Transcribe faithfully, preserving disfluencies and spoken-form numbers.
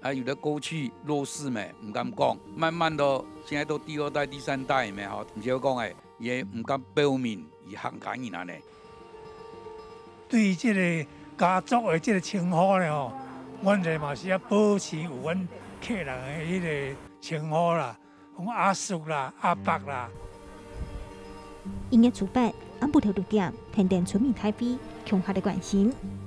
啊，有的过去弱势咩，唔敢讲，慢慢的现在都第二代、第三代咩吼，唔少讲诶，也唔敢表明伊行家人安尼。 对于这个家族的这个称呼咧吼，阮哋嘛是要保持有阮客人的迄个称呼啦，讲阿叔啦、阿伯啦。 音乐主办安布条路店，天电村民台北，强化的关心。